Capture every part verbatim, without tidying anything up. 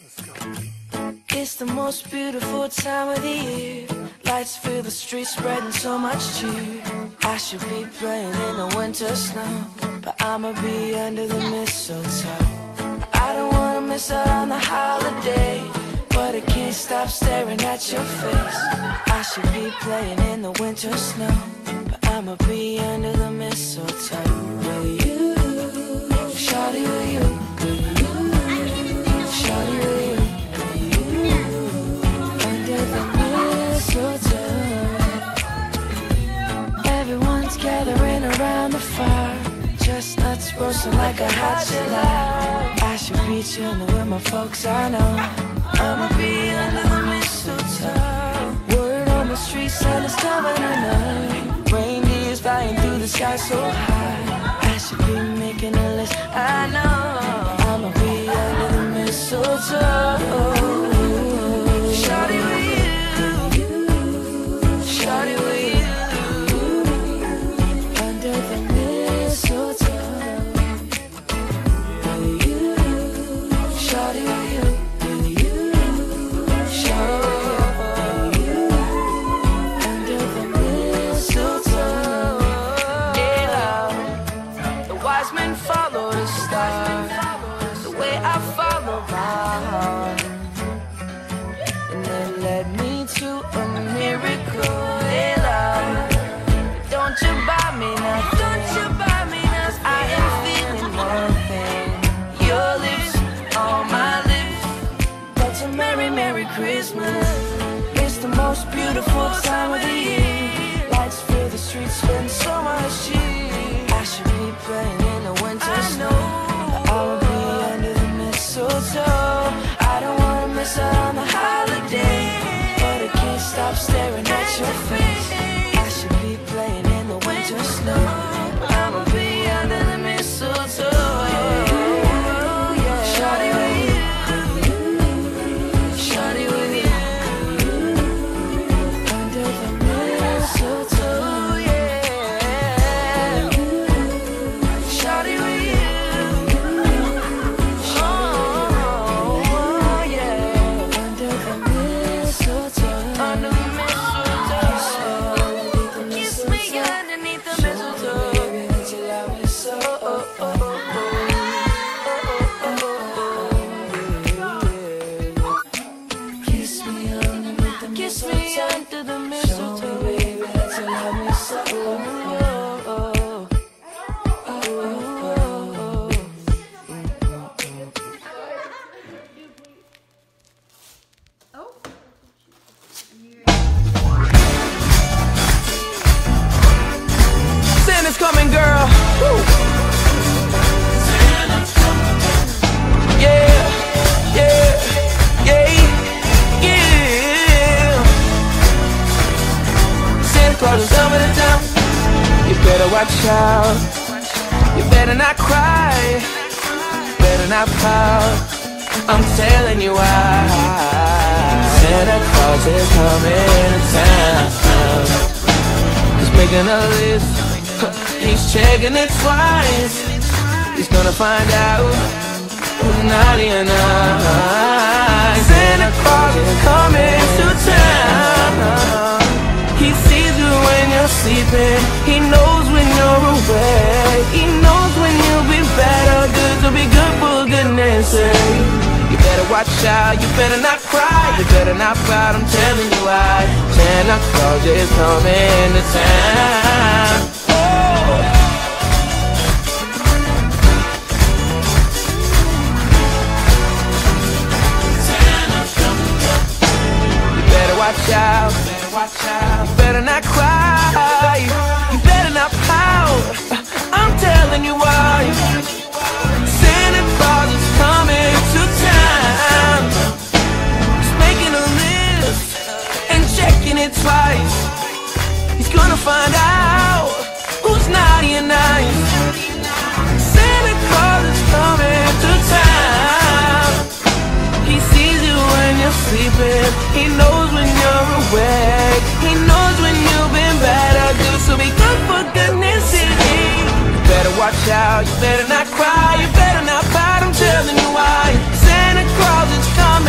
It's the most beautiful time of the year. Lights fill the streets, spreading so much cheer. I should be playing in the winter snow, but I'ma be under the mistletoe. I don't wanna miss out on the holiday, but I can't stop staring at your face. I should be playing in the winter snow, but I'ma be under the mistletoe. With you, shawty, with you, with you, shawty, with you. Everyone's gathering around the fire, chestnuts roasting like a hot July. I should be chilling with my folks, I know. I'ma be under the mistletoe. Word on the street, Santa's coming tonight. Reindeer's flying through the sky so high. I should be making a list, I know. I'ma be under the mistletoe. Shawty with you, shawty with you, under the mistletoe. With you, shawty with you, with you, shawty with you, under the mistletoe. Yeah, the wise men follow the star, the way I follow mine. Led me to a miracle, hey love. Don't you buy me nothing, don't you buy me nothing. I am feeling one thing, your lips on my lips. That's a merry, merry Christmas. It's the most beautiful time of the year. Lights fill the streets, spend so much cheer. I should be playing in the winter snow, but I'll be under the mistletoe. I don't wanna miss out on the holiday, but I can't stop staring at your face. I should be playing in the winter snow, but I'ma be under the mistletoe. Shawty with you, shawty with you, under the mistletoe, yeah. Shawty with you. Santa's coming, girl. Woo. Yeah, yeah, yeah, yeah. Santa Claus is coming to town. You better watch out. You better not cry. Better not pout. I'm telling you why. Santa Claus is coming to town. He's making a list. He's checking it twice. He's gonna find out who's naughty or nice. Santa Claus is coming to town. He sees you when you're sleeping. He knows when you're awake. He knows when you'll be bad or good. So be good for goodness sake. You better watch out. You better not cry. You better not pout. I'm telling you why. Santa Claus is coming to town. Watch out, watch out. You better not cry. You better not pout. I'm telling you why. Santa Claus is coming to town. He's making a list and checking it twice. He's gonna find out who's naughty and nice. Santa Claus is coming to town. He sees you when you're sleeping. He knows when you're awake. He knows when you've been bad or good. So be good for goodness sake. You better watch out. You better not cry. You better not pout. I'm telling you why. Santa Claus is coming.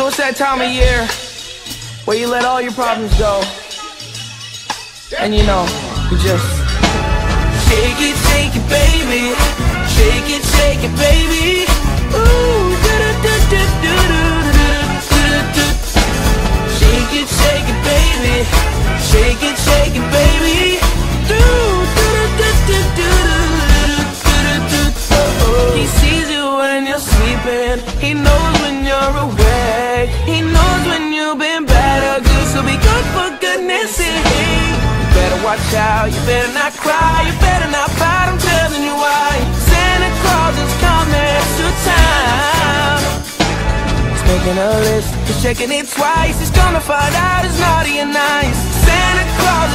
it's that time of year where you let all your problems go, and you know, you just shake it, shake it, baby. Shake it, shake it, baby. Ooh, do-do-do-do-do-do-do-do-do. Shake it, shake it, baby. Shake it, shake it, baby. Do-do-do-do-do-do-do-do-do. He sees you when you're sleeping. He knows when you're awake. He knows when you've been bad or good, so be good for goodness sake. You better watch out, you better not cry, you better not fight, I'm telling you why. Santa Claus is coming to town. He's making a list, he's checking it twice. He's gonna find out it's naughty and nice. Santa Claus